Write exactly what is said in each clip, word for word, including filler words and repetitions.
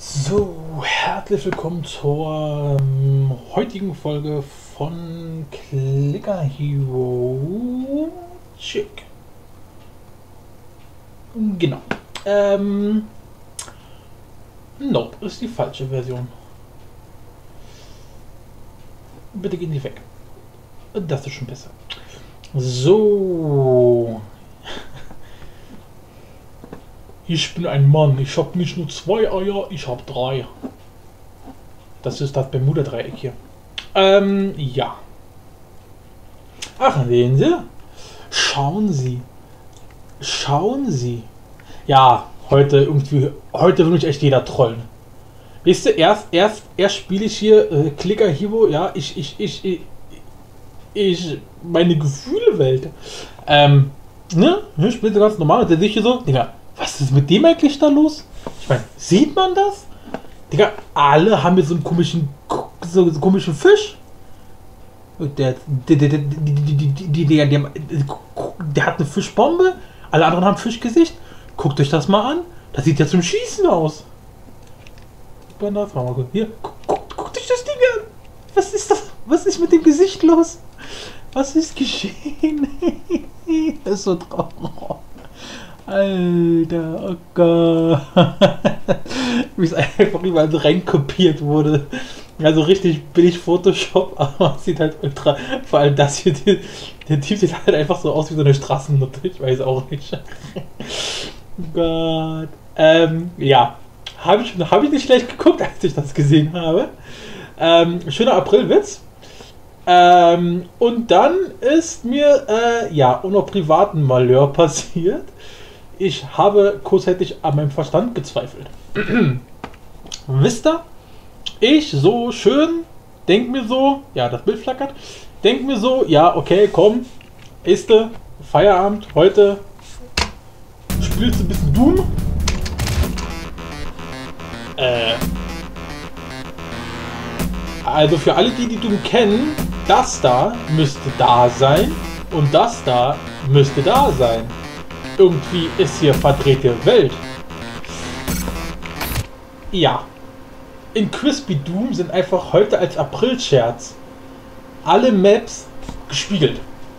So, herzlich willkommen zur ähm, heutigen Folge von Clicker Hero Chick. Genau. Ähm, nope, ist die falsche Version. Bitte gehen Sie weg. Das ist schon besser. So. Ich bin ein Mann, ich habe nicht nur zwei Eier, ich habe drei. Das ist das Bermuda-Dreieck hier. Ähm, ja. Ach, sehen Sie? Schauen Sie. Schauen Sie. Ja, heute irgendwie, heute will mich echt jeder trollen. Weißt du, erst, erst, erst spiele ich hier äh, Clicker Hero, ja, ich, ich, ich, ich, ich, meine Gefühle-Welt. Ähm, ne? Ich spiele so ganz normal und der sich hier so, Digga, was ist mit dem eigentlich da los? Ich meine, sieht man das? Digga, alle haben hier so einen komischen, so einen komischen Fisch. Der, der, der, der, der, der, der hat eine Fischbombe. Alle anderen haben Fischgesicht. Guckt euch das mal an. Das sieht ja zum Schießen aus. Hier, guckt, guckt euch das Ding an. Was ist das? Was ist mit dem Gesicht los? Was ist geschehen? Das ist so traurig. Alter, oh Gott. Wie es einfach überall so reinkopiert wurde. Also richtig billig Photoshop, aber es sieht halt ultra. Vor allem das hier, die, der Typ sieht halt einfach so aus wie so eine Straßennutte. Ich weiß auch nicht. Oh Gott. Ähm, ja. Habe ich, hab ich nicht schlecht geguckt, als ich das gesehen habe. Ähm, schöner Aprilwitz. Ähm, und dann ist mir, äh, ja, auch noch privaten Malheur passiert. Ich habe kurzzeitig an meinem Verstand gezweifelt. Wisst ihr? Ich so schön, denk mir so, ja, das Bild flackert, denk mir so, ja, okay, komm, ist Feierabend, heute spielst du ein bisschen Doom. Äh, also für alle, die die Doom kennen, das da müsste da sein und das da müsste da sein. Irgendwie ist hier verdrehte Welt. Ja. In Crispy Doom sind einfach heute als April-Scherz alle Maps gespiegelt.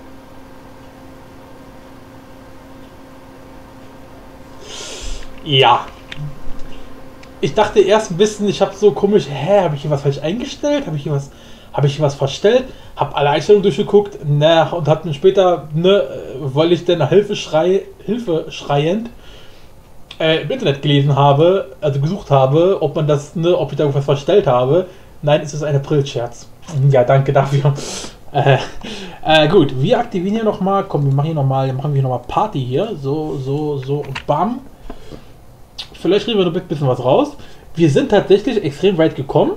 Ja. Ich dachte erst ein bisschen, ich habe so komisch, hä, habe ich hier was falsch eingestellt? Habe ich hier was, habe ich hier was verstellt? Habe alle Einstellungen durchgeguckt, ne, und habe mir später, ne, weil ich dann Hilfe schrei, Hilfe schreiend äh, im Internet gelesen habe, also gesucht habe, ob man das, ne, ob ich da irgendwas verstellt habe. Nein, es ist ein April-Scherz. Ja, danke dafür. Äh, äh, gut, wir aktivieren hier nochmal, komm, wir machen hier nochmal, machen wir nochmal Party hier, so, so, so und bam. Vielleicht kriegen wir noch ein bisschen was raus. Wir sind tatsächlich extrem weit gekommen.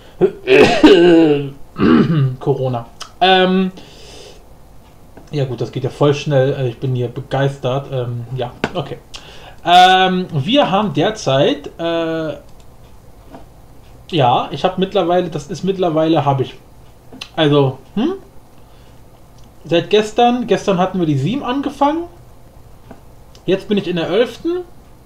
Corona. Ähm, ja gut, das geht ja voll schnell. Also ich bin hier begeistert. Ähm, ja, okay. Ähm, wir haben derzeit, äh, ja, ich habe mittlerweile, das ist mittlerweile, habe ich, also, hm? Seit gestern, gestern hatten wir die sieben angefangen. Jetzt bin ich in der elften.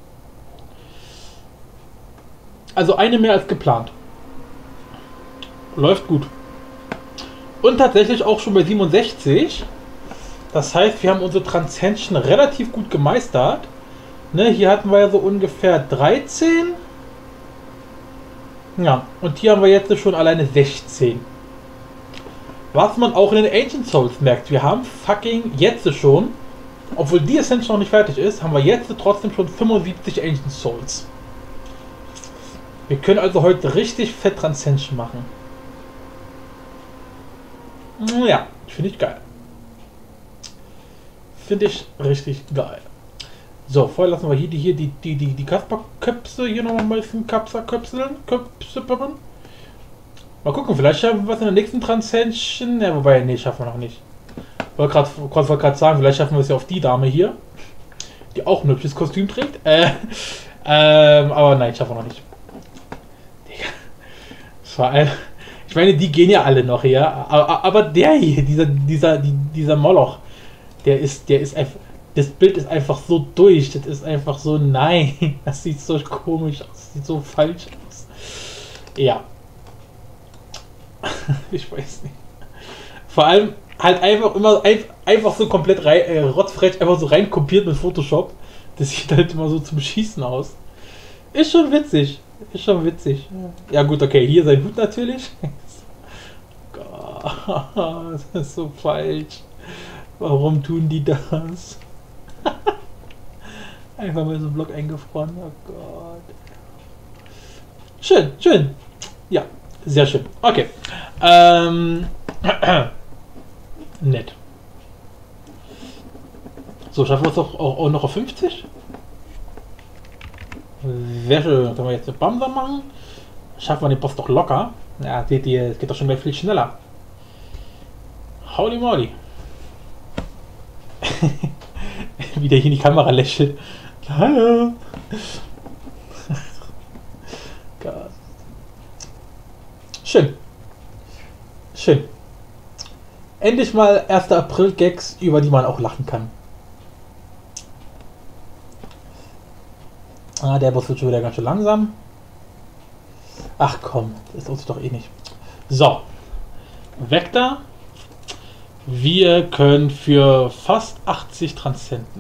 Also eine mehr als geplant. Läuft gut. Und tatsächlich auch schon bei siebenundsechzig. Das heißt, wir haben unsere Transcension relativ gut gemeistert. Ne, hier hatten wir ja so ungefähr dreizehn. Ja, und hier haben wir jetzt schon alleine sechzehn. Was man auch in den Ancient Souls merkt. Wir haben fucking jetzt schon, obwohl die Ascension noch nicht fertig ist, haben wir jetzt trotzdem schon fünfundsiebzig Ancient Souls. Wir können also heute richtig fett Transcension machen. Ja, finde ich geil. Finde ich richtig geil. So, vorher lassen wir hier die hier die die die die Kasperköpse hier noch mal ein bisschen Kapserköpseln, Köpsepeppen. Mal gucken, vielleicht schaffen wir was in der nächsten Transcension. Ja, wobei, nee, schaffen wir noch nicht. Wollte gerade wollte gerade sagen, vielleicht schaffen wir es ja auf die Dame hier, die auch ein hübsches Kostüm trägt. Äh, ähm, aber nein, schaffen wir noch nicht. Vor allem, ich meine, die gehen ja alle noch hier, aber, aber der hier, dieser, dieser, dieser Moloch, der ist, der ist einfach, das Bild ist einfach so durch. Das ist einfach so, nein. Das sieht so komisch aus. Das sieht so falsch aus. Ja. Ich weiß nicht. Vor allem halt einfach immer einfach so komplett rein, äh, rotzfrech einfach so rein kopiert mit Photoshop. Das sieht halt immer so zum Schießen aus. Ist schon witzig. Ist schon witzig. Ja gut, okay, hier sein Hut natürlich. Gott, das ist so falsch. Warum tun die das? Einfach mal so ein Block eingefroren. Oh Gott. Schön, schön. Ja, sehr schön. Okay. Ähm. Nett. So, schaffen wir es auch, auch, auch noch auf fünfzig? Sehr schön. Können wir jetzt eine Bamsa machen? Schaffen wir den Boss doch locker. Ja, seht ihr, es geht doch schon gleich viel schneller. Holy moly. Wie der hier in die Kamera lächelt. Hallo. Gott. Schön. Schön. Endlich mal erster April-Gags, über die man auch lachen kann. Ah, der Boss wird schon wieder ganz schön langsam. Ach komm, das lohnt sich doch eh nicht. So. Weg da. Wir können für fast achtzig Transzenden.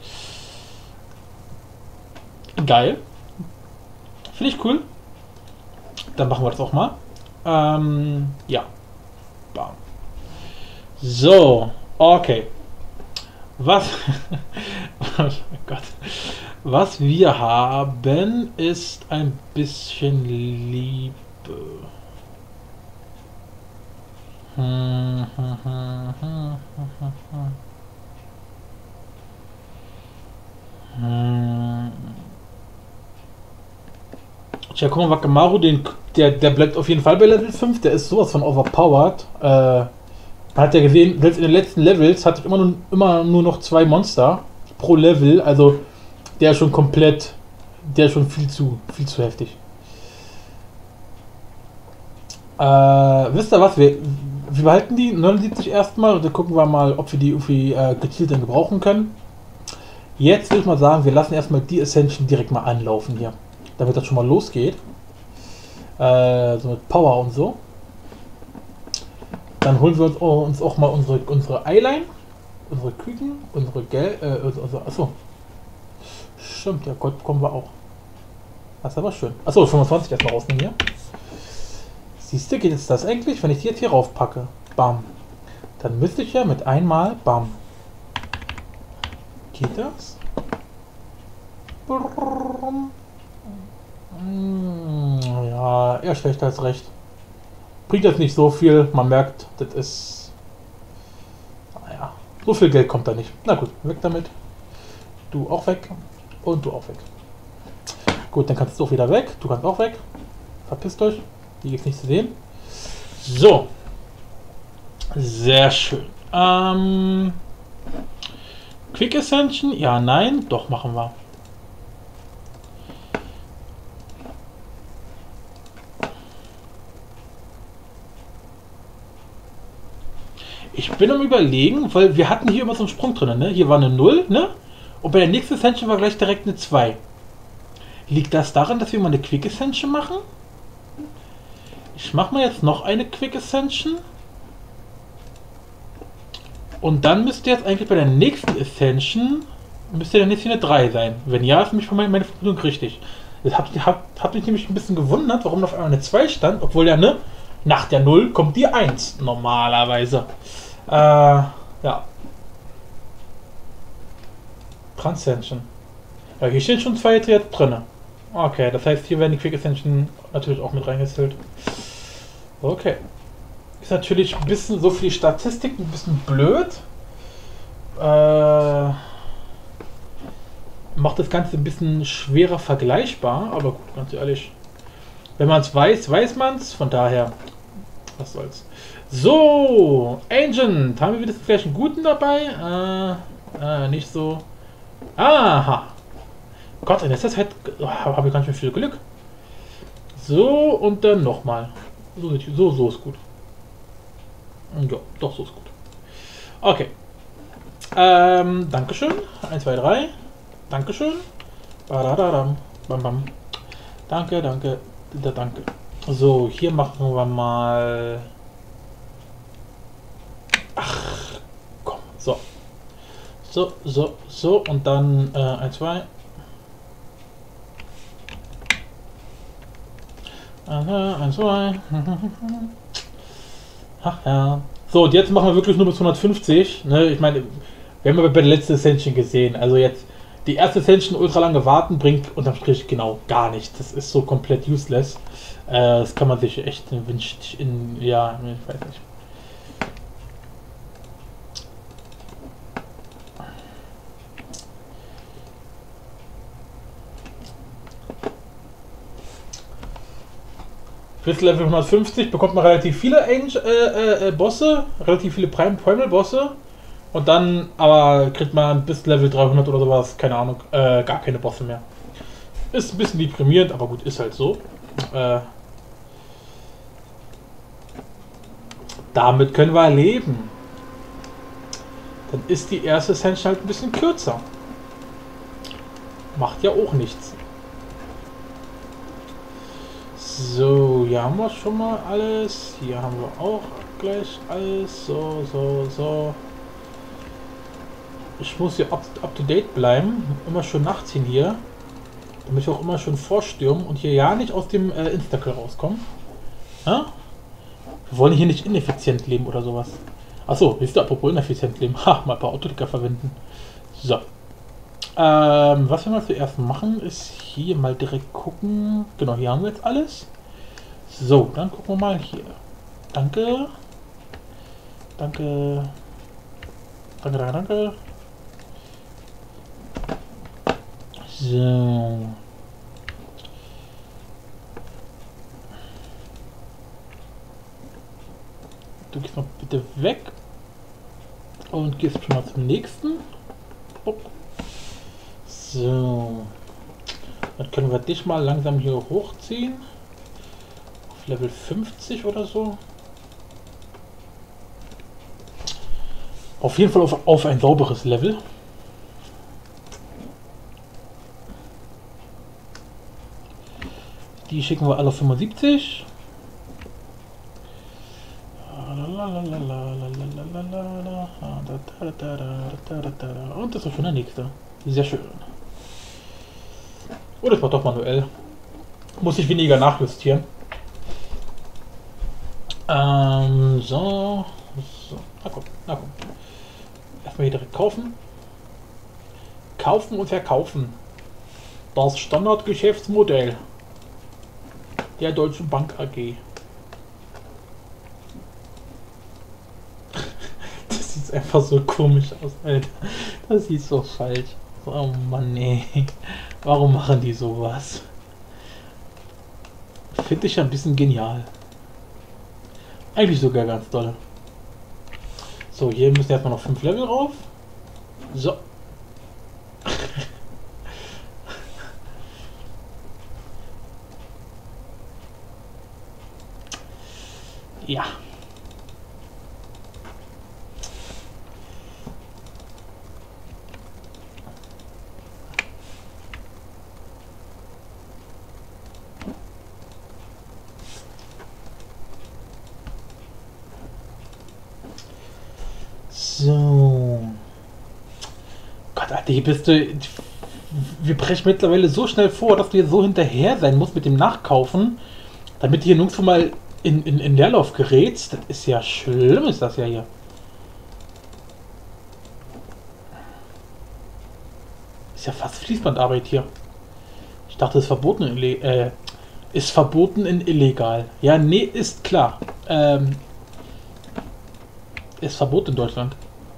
Geil. Finde ich cool. Dann machen wir das auch mal. Ähm, ja. Bam. So. Okay. Was... oh Gott. Was wir haben, ist ein bisschen Liebe. Hm, hm, hm, hm, hm, hm. Tja, guck mal, Wakamaru, den, der, der bleibt auf jeden Fall bei Level fünf. Der ist sowas von overpowered. Äh, man hat ja gesehen, selbst in den letzten Levels hatte ich immer nur, immer nur noch zwei Monster pro Level. Also der ist schon komplett, der ist schon viel zu, viel zu heftig. Äh, wisst ihr was? Wir, wir behalten die neunundsiebzig erstmal und dann gucken wir mal, ob wir die irgendwie äh, gezielt dann gebrauchen können. Jetzt würde ich mal sagen, wir lassen erstmal die Ascension direkt mal anlaufen hier, damit das schon mal losgeht. Äh, so mit Power und so. Dann holen wir uns, oh, uns auch mal unsere, unsere Eyeline, unsere Küken, unsere Gel, äh, unsere, achso. Stimmt, ja, Gold bekommen wir auch. Das ist aber schön. Achso, fünfundzwanzig erstmal rausnehmen hier. Siehst du, geht jetzt das eigentlich, wenn ich die jetzt hier rauf packe? Bam. Dann müsste ich ja mit einmal, bam. Geht das? Ja, eher schlechter als recht. Bringt jetzt nicht so viel, man merkt, das ist... Naja, so viel Geld kommt da nicht. Na gut, weg damit. Du auch weg. Und du auch weg. Gut, dann kannst du auch wieder weg. Du kannst auch weg. Verpisst euch. Die ist nicht zu sehen. So. Sehr schön. Ähm, Quick Ascension? Ja, nein. Doch, machen wir. Ich bin am Überlegen, weil wir hatten hier immer so einen Sprung drin, ne? Hier war eine null, ne? Und bei der nächsten Ascension war gleich direkt eine zwei. Liegt das daran, dass wir mal eine Quick Ascension machen? Ich mache mal jetzt noch eine Quick Ascension. Und dann müsste jetzt eigentlich bei der nächsten Ascension müsste dann jetzt hier eine drei sein. Wenn ja, ist nämlich von meine Vermutung richtig. Das hat, hat, hat mich nämlich ein bisschen gewundert, warum auf einmal eine zwei stand, obwohl ja, ne, nach der null kommt die eins normalerweise. Äh, ja. Transcension. Ja, hier stehen schon zwei jetzt drin. Okay, das heißt, hier werden die Quick Ascension natürlich auch mit reingezählt. Okay. Ist natürlich ein bisschen so für die Statistik ein bisschen blöd. Äh, macht das Ganze ein bisschen schwerer vergleichbar, aber gut, ganz ehrlich. Wenn man es weiß, weiß man es. Von daher, was soll's. So, Agent. Haben wir wieder vielleicht einen guten dabei? Äh, äh, nicht so. Aha. Gott, in letzter Zeit oh, habe ich ganz schön viel Glück. So, und dann nochmal. So, so, so ist gut. Ja, doch, so ist gut. Okay. Ähm, Dankeschön. eins, zwei, drei. Dankeschön. Badadadam. Bam, bam. Danke, danke. Danke. So, hier machen wir mal... Ach, komm. So. So, so, so. Und dann äh, eins, zwei. eins, zwei. Ach ja. So, und jetzt machen wir wirklich nur bis hundertfünfzig. Ne? Ich meine, wir haben ja bei der letzten Ascension gesehen. Also jetzt, die erste Ascension ultra lange warten, bringt unterm Strich genau gar nichts. Das ist so komplett useless. Äh, das kann man sich echt wünschen in, ja, ich weiß nicht. Bis Level hundertfünfzig bekommt man relativ viele Angel, äh, äh, Bosse, relativ viele Prime Primal Bosse. Und dann aber kriegt man bis Level dreihundert oder sowas, keine Ahnung, äh, gar keine Bosse mehr. Ist ein bisschen deprimierend, aber gut, ist halt so. Äh, damit können wir leben. Dann ist die erste Ascension halt ein bisschen kürzer. Macht ja auch nichts. So, hier haben wir schon mal alles. Hier haben wir auch gleich alles. So, so, so. Ich muss hier up, up to date bleiben. Immer schön nachziehen hier. Damit wir auch immer schön vorstürmen und hier ja nicht aus dem äh, Instacle rauskommen. Ja? Wir wollen hier nicht ineffizient leben oder sowas. Achso, wisst ihr, apropos ineffizient leben. Ha, mal ein paar Autodicker verwenden. So. Ähm, was wir mal zuerst machen, ist hier mal direkt gucken. Genau, hier haben wir jetzt alles. So, dann gucken wir mal hier. Danke. Danke. Danke, danke, danke. So. Du gehst mal bitte weg. Und gehst schon mal zum nächsten. So. Dann können wir dich mal langsam hier hochziehen. Auf Level fünfzig oder so. Auf jeden Fall auf, auf ein sauberes Level. Die schicken wir alle auf fünfundsiebzig. Und das ist schon der nächste. Sehr schön. Oh, das war doch manuell. Muss ich weniger nachjustieren. Ähm, so. so. Na komm, na komm. Erstmal hier direkt kaufen. Kaufen und verkaufen. Das Standardgeschäftsmodell der Deutschen Bank A G. Das sieht einfach so komisch aus, Alter. Das sieht so falsch. Oh Mann, ey. Warum machen die sowas? Finde ich ein bisschen genial. Eigentlich sogar ganz toll. So, hier müssen erstmal noch fünf Level rauf. So. Ja. So. Gott, Alter, hier bist du... Wir brechen mittlerweile so schnell vor, dass du hier so hinterher sein musst mit dem Nachkaufen, damit du hier nirgendwo mal in, in, in Leerlauf gerätst. Das ist ja schlimm, ist das ja hier. Ist ja fast Fließbandarbeit hier. Ich dachte, es ist verboten in, äh, ist verboten in illegal. Ja, nee, ist klar. Ähm, ist verboten in Deutschland.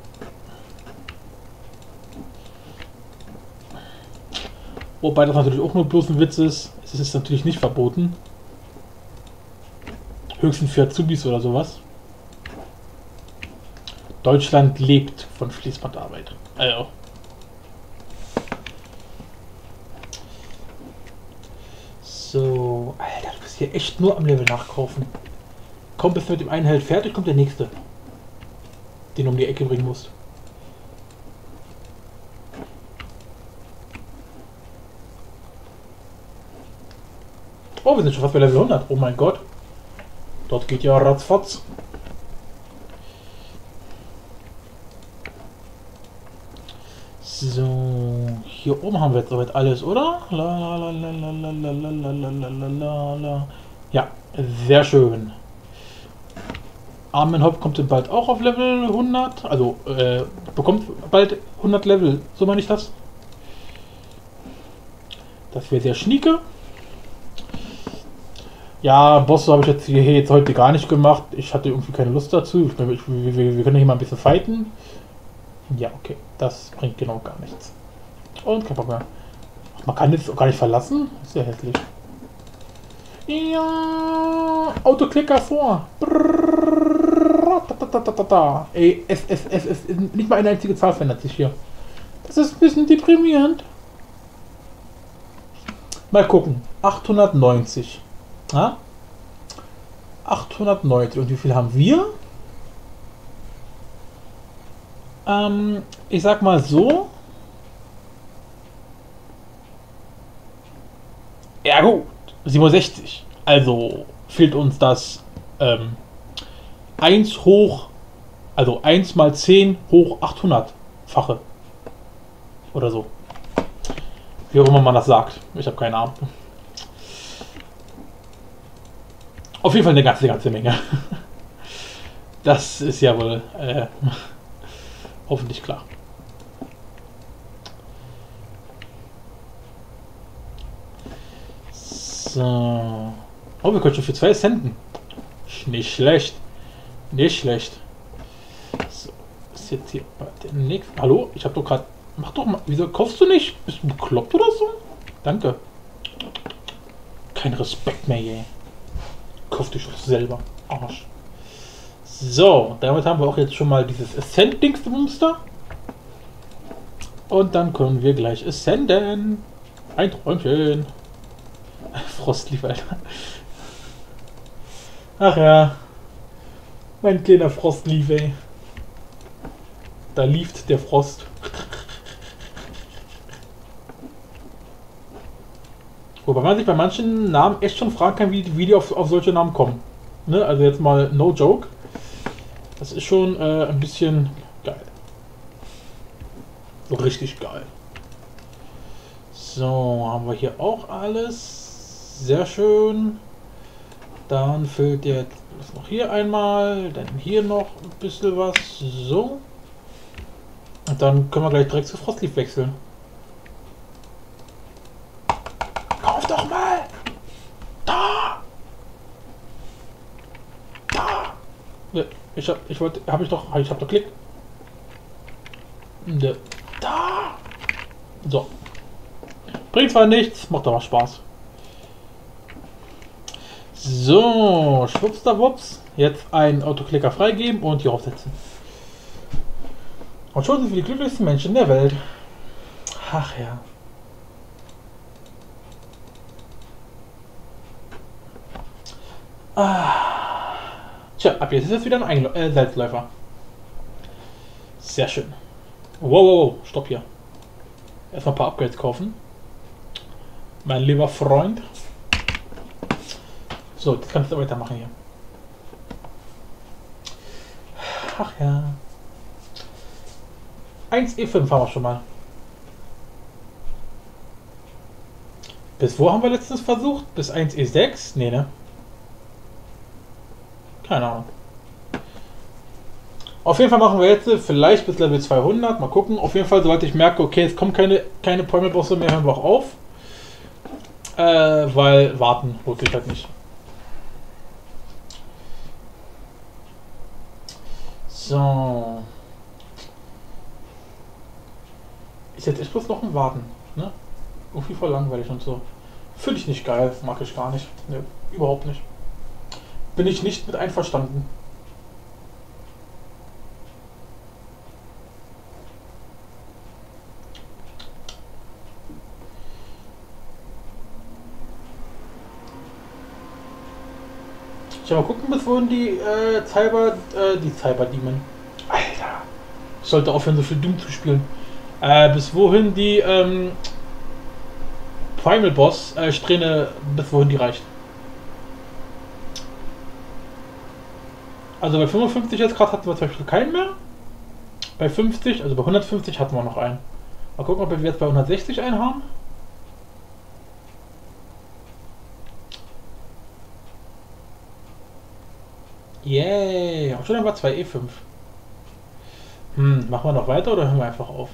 Wobei das natürlich auch nur bloß ein Witz ist. Es ist natürlich nicht verboten. Höchstens für Azubis oder sowas. Deutschland lebt von Fließbandarbeit. Also. So, Alter, du bist hier echt nur am Level nachkaufen. Komm, bis du mit dem einen Held fertig, kommt der nächste. Den du um die Ecke bringen musst. Oh, wir sind schon fast bei Level hundert. Oh mein Gott. Dort geht ja ratzfatz. So, hier oben haben wir jetzt soweit alles, oder? La, la, la, la, la, la, la, la, la, la, la, la. Ja, sehr schön. Armenhaupt kommt bald auch auf Level hundert. Also, äh, bekommt bald hundert Level. So meine ich das. Das wäre sehr schnieke. Ja, Bosse habe ich jetzt hier jetzt heute gar nicht gemacht. Ich hatte irgendwie keine Lust dazu. Ich, ich, wir, wir können hier mal ein bisschen fighten. Ja, okay. Das bringt genau gar nichts. Und kein Problem mehr. Man kann jetzt auch gar nicht verlassen. Das ist ja hässlich. Ja, Autoklicker vor. Ey, es, es, es, es, nicht mal eine einzige Zahl verändert sich hier. Das ist ein bisschen deprimierend. Mal gucken. achthundertneunzig. Ja? achthundertneunzig. Und wie viel haben wir? Ähm, ich sag mal so. Ja gut, siebenundsechzig. Also fehlt uns das ähm, eins hoch, also eins mal zehn hoch achthundert-fache. Oder so. Wie auch immer man das sagt. Ich habe keine Ahnung. Auf jeden Fall eine ganze, ganze Menge. Das ist ja wohl äh, hoffentlich klar. So. Oh, wir können schon für zwei senden. Nicht schlecht. Nicht schlecht. So. Ist jetzt hier bei der nächsten. Hallo? Ich habe doch gerade. Mach doch mal. Wieso kaufst du nicht? Bist du bekloppt oder so? Danke. Kein Respekt mehr, ey. Kauf dich doch selber. Arsch. So, damit haben wir auch jetzt schon mal dieses Ascend-Dings-Monster. Und dann können wir gleich ascenden. Ein Träumchen. Frostlief, Alter. Ach ja. Mein kleiner Frostlief, ey. Da lieft der Frost. Wobei man sich bei manchen Namen echt schon fragen kann, wie, wie die auf, auf solche Namen kommen. Ne? Also jetzt mal no joke. Das ist schon äh, ein bisschen geil. So richtig geil. So, haben wir hier auch alles. Sehr schön. Dann füllt jetzt noch hier einmal. Dann hier noch ein bisschen was. So. Und dann können wir gleich direkt zu Frostleaf wechseln. Kauf doch mal! Da! Da! Ich hab, ich wollte, hab ich doch, ich hab doch Klick. Da! So. Bringt zwar nichts, macht aber Spaß. So, schwuppsdawupps. Jetzt einen Autoklicker freigeben und hier aufsetzen. Und schon sind wir die glücklichsten Menschen der Welt. Ach ja. Ah. Tja, ab jetzt ist es wieder ein Einl äh, Selbstläufer. Sehr schön. Wow, wow, wow, stopp hier. Erstmal ein paar Upgrades kaufen. Mein lieber Freund. So, jetzt kannst du weitermachen hier. Ach ja. eins E fünf haben wir schon mal. Bis wo haben wir letztens versucht? Bis eins E sechs? Nee, ne? Keine Ahnung. Auf jeden Fall machen wir jetzt vielleicht bis Level zweihundert. Mal gucken. Auf jeden Fall, sobald ich merke, okay, es kommen keine, keine Primal-Bosse mehr, hören wir auch auf. Äh, weil warten lohnt sich halt nicht. So. Ist jetzt echt bloß noch ein Warten, ne? Irgendwie voll langweilig und so. Finde ich nicht geil, mag ich gar nicht. Ne, überhaupt nicht. Bin ich nicht mit einverstanden. Ich mal gucken, bis wohin die äh, Cyber, äh, die Cyber Demon. Alter. Ich sollte aufhören, so viel Doom zu spielen. Äh, bis wohin die ähm, Primal Boss äh, Strähne, bis wohin die reicht. Also bei fünfundfünfzig jetzt gerade hatten wir zum Beispiel keinen mehr. Bei fünfzig, also bei hundertfünfzig hatten wir noch einen. Mal gucken, ob wir jetzt bei hundertsechzig einen haben. Yay! Und schon haben wir zwei E fünf. Hm, machen wir noch weiter oder hören wir einfach auf?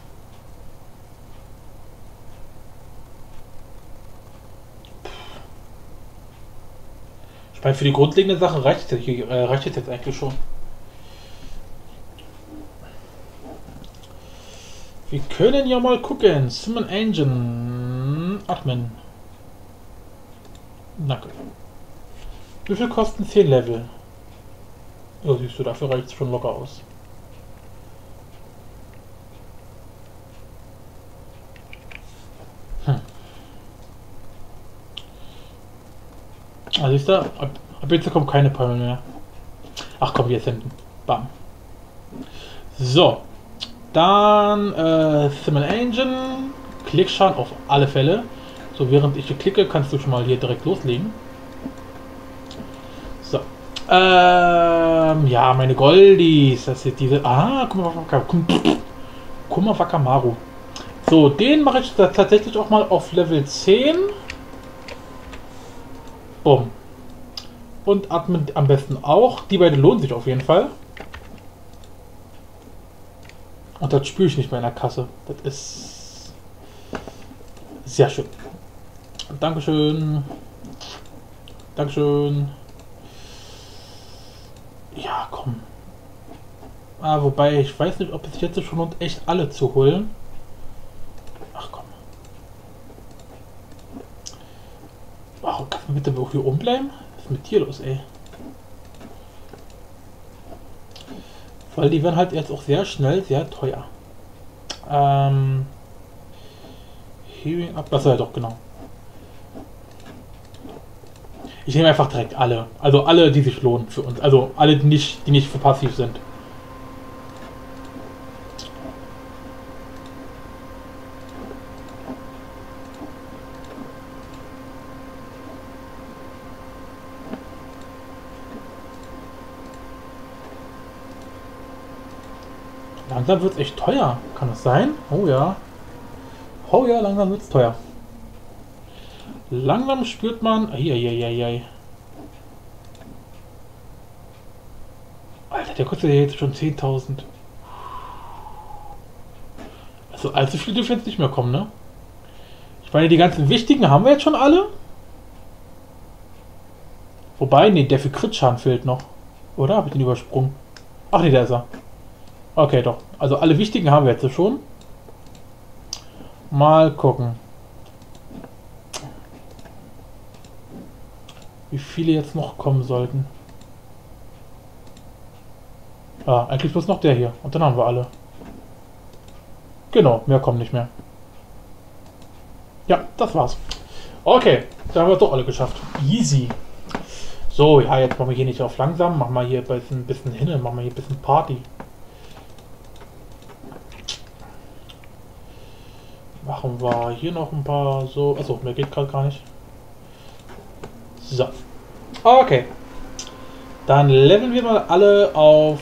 Ich meine, für die grundlegende Sache reicht es jetzt, äh, reicht es jetzt eigentlich schon. Wir können ja mal gucken. Summon Engine. Admin. Danke. Wie viel kosten zehn Level? Ja, siehst du, dafür reicht es schon locker aus. Hm. Ah, siehst du, ab, ab jetzt kommt keine Palme mehr. Ach komm, wir senden. Bam. So. Dann äh, Summon Engine. Klickschaden auf alle Fälle. So, während ich hier klicke, kannst du schon mal hier direkt loslegen. So. Ähm, ja, meine Goldies. Das ist diese. Ah, Kuma Wakamaru. So, den mache ich tatsächlich auch mal auf Level zehn. Bumm. Und Admin am besten auch. Die beiden lohnen sich auf jeden Fall. Und das spüre ich nicht mehr in der Kasse. Das ist sehr schön. Dankeschön. Dankeschön. Ja, komm. Ah, wobei, ich weiß nicht, ob es jetzt schon lohnt, echt alle zu holen. Ach komm. Warum kann man bitte hier oben bleiben? Was ist mit dir los, ey? Weil die werden halt jetzt auch sehr schnell sehr teuer. Ähm. Healing up. Das war ja doch genau. Ich nehme einfach direkt alle. Also alle, die sich lohnen für uns. Also alle, die nicht, die nicht für passiv sind. Langsam wird es echt teuer. Kann das sein? Oh ja. Oh ja, langsam wird es teuer. Langsam spürt man... Eieieiei. Alter, der kostet ja jetzt schon zehntausend. Also allzu viel dürfen jetzt nicht mehr kommen, ne? Ich meine, die ganzen wichtigen haben wir jetzt schon alle. Wobei, ne, der für Crit-Schaden fehlt noch. Oder? Habe ich den übersprungen? Ach ne, der ist er. Okay, doch. Also alle wichtigen haben wir jetzt schon. Mal gucken. Wie viele jetzt noch kommen sollten. Ah, eigentlich bloß noch der hier. Und dann haben wir alle. Genau, mehr kommen nicht mehr. Ja, das war's. Okay, dann haben wir doch alle geschafft. Easy. So, ja, jetzt machen wir hier nicht auf langsam. Machen wir hier ein bisschen, bisschen hin. Machen wir hier ein bisschen Party. Machen wir hier noch ein paar so. Achso, mehr geht gerade gar nicht. So. Okay. Dann leveln wir mal alle auf.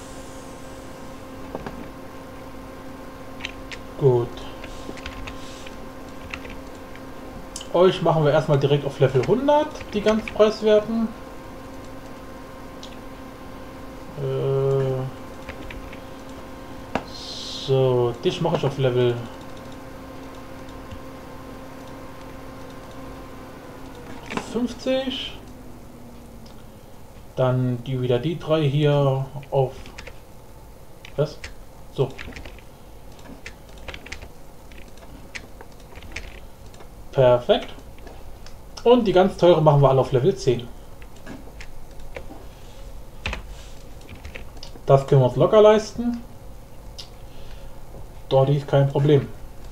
Gut. Euch machen wir erstmal direkt auf Level hundert, die ganz preiswerten. Äh so, dich mache ich auf Level fünfzig. Dann die wieder die drei hier auf. Was? So. Perfekt. Und die ganz teure machen wir alle auf Level zehn. Das können wir uns locker leisten. Dort ist kein Problem.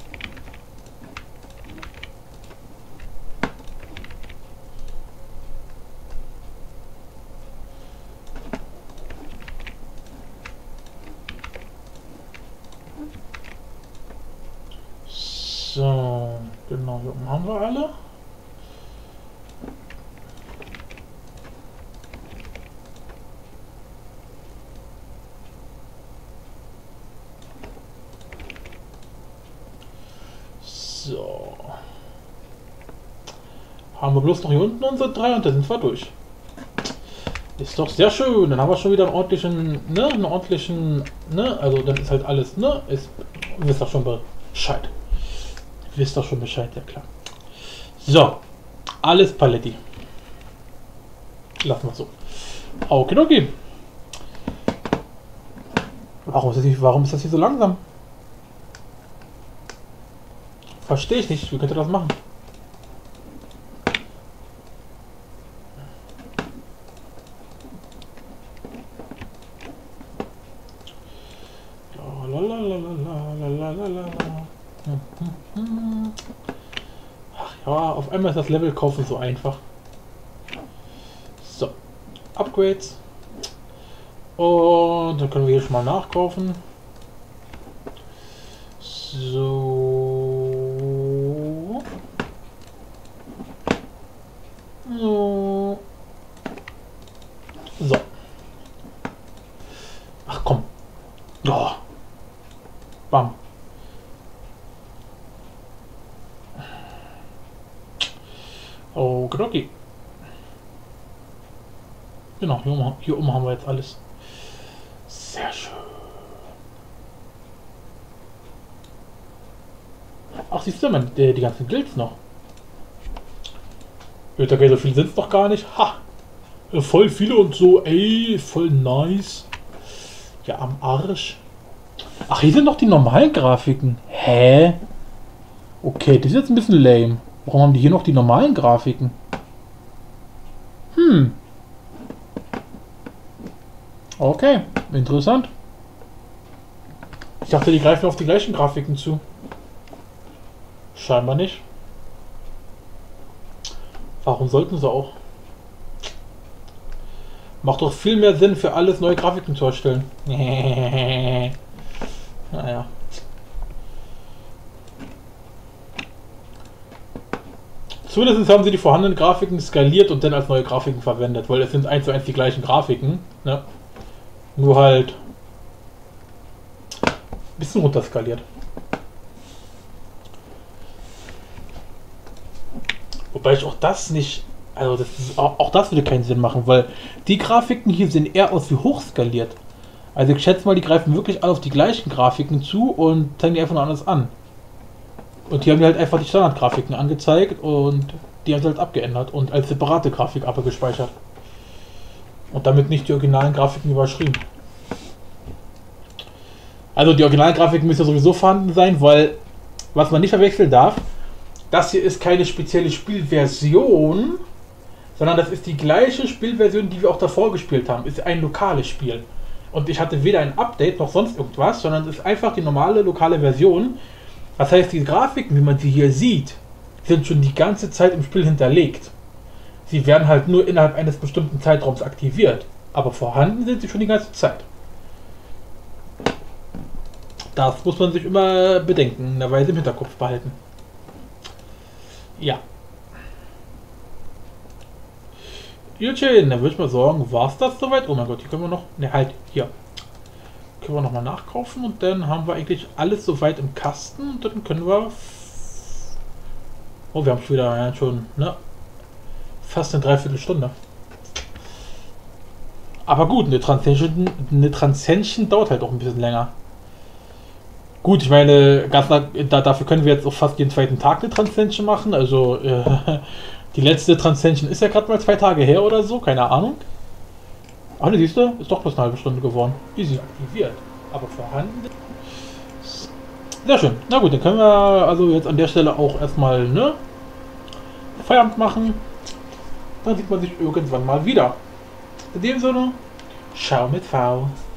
So, genau, hier oben haben wir alle. So. Haben wir bloß noch hier unten unsere drei und dann sind wir durch. Ist doch sehr schön. Dann haben wir schon wieder einen ordentlichen, ne, einen ordentlichen, ne, also dann ist halt alles, ne, ist, wisst doch schon Bescheid. Wisst doch schon Bescheid, ja klar. So, alles Paletti. Lassen wir so. Okidoki. Warum ist das nicht, warum ist das hier so langsam? Verstehe ich nicht. Wie könnt ihr das machen? Ach ja, auf einmal ist das Level kaufen so einfach. So, Upgrades. Und dann können wir hier schon mal nachkaufen. So. So. So. Ach komm. Oh. Bam. Okay. Genau, hier oben, hier oben haben wir jetzt alles. Sehr schön. Ach, siehst du, man, die, die ganzen Guilds noch. Okay, so viel sind es doch gar nicht. Ha! Voll viele und so, ey, voll nice. Ja, am Arsch. Ach, hier sind noch die normalen Grafiken. Hä? Okay, das ist jetzt ein bisschen lame. Warum haben die hier noch die normalen Grafiken? Hm. Okay, interessant. Ich dachte, die greifen auf die gleichen Grafiken zu. Scheinbar nicht. Warum sollten sie auch? Macht doch viel mehr Sinn, für alles neue Grafiken zu erstellen. Naja. Zumindest haben sie die vorhandenen Grafiken skaliert und dann als neue Grafiken verwendet, weil es sind eins zu eins die gleichen Grafiken. Ne? Nur halt ein bisschen runter skaliert. Wobei ich auch das nicht, also das ist, auch, auch das würde keinen Sinn machen, weil die Grafiken hier sehen eher aus wie hochskaliert. Also ich schätze mal, die greifen wirklich alle auf die gleichen Grafiken zu und zeigen die einfach nur anders an. Und hier haben die halt einfach die Standardgrafiken angezeigt und die haben sie halt abgeändert und als separate Grafik abgespeichert. Und damit nicht die originalen Grafiken überschrieben. Also die originalen Grafiken müssen ja sowieso vorhanden sein, weil, was man nicht verwechseln darf, das hier ist keine spezielle Spielversion, sondern das ist die gleiche Spielversion, die wir auch davor gespielt haben. Ist ein lokales Spiel. Und ich hatte weder ein Update noch sonst irgendwas, sondern es ist einfach die normale lokale Version. Das heißt, die Grafiken, wie man sie hier sieht, sind schon die ganze Zeit im Spiel hinterlegt. Sie werden halt nur innerhalb eines bestimmten Zeitraums aktiviert. Aber vorhanden sind sie schon die ganze Zeit. Das muss man sich immer bedenken, eine Weise im Hinterkopf behalten. Ja. Jutchen, dann würde ich mal sagen, war es das soweit? Oh mein Gott, hier können wir noch, ne halt, hier. Können wir nochmal nachkaufen und dann haben wir eigentlich alles soweit im Kasten und dann können wir... Oh, wir haben schon wieder ja, schon, ne? Fast eine Dreiviertelstunde. Aber gut, eine Transition, eine Transition dauert halt auch ein bisschen länger. Gut, ich meine, ganz nach, da, dafür können wir jetzt auch fast jeden zweiten Tag eine Transition machen. Also, äh, die letzte Transition ist ja gerade mal zwei Tage her oder so, keine Ahnung. Ach ne, siehst du, ist doch bloß eine halbe Stunde geworden. Easy aktiviert, aber vorhanden. Sehr schön. Na gut, dann können wir also jetzt an der Stelle auch erstmal, ne, Feierabend machen. Dann sieht man sich irgendwann mal wieder. In dem Sinne, ciao mit V.